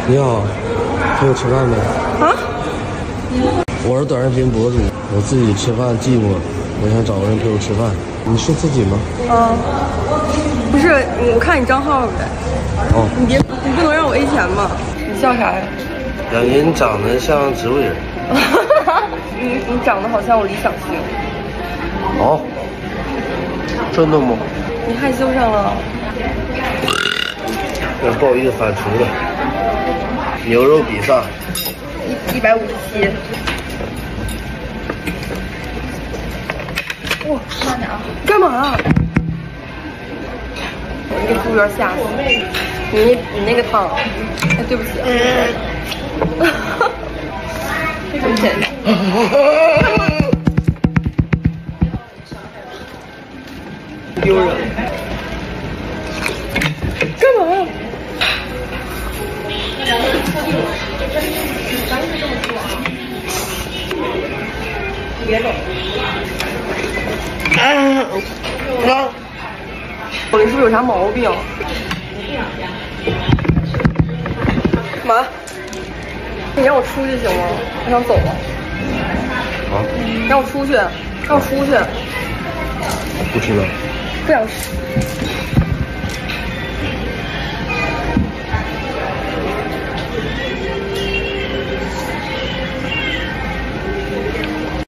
你好，陪我吃饭呗？ 啊？ 我是短视频博主，我自己吃饭寂寞，我想找个人陪我吃饭。你是自己吗？ 不是，我看你账号呗。 哦， 你不能让我 A 钱吗？你笑啥呀？ 感觉你长得像植物人。 你长得好像我理想型。 好，真的吗？ 你害羞上了。 不好意思，反刍了。牛肉比萨 157。哇，慢点啊！干嘛啊？我那个服务员吓死你那个汤，哎，对不起。对不起。丢人。干嘛？别走！你是不是有啥毛病？干嘛？你让我出去行吗？我想走了。 啊？ 让我出去，让我出去。 不吃了。 不想吃。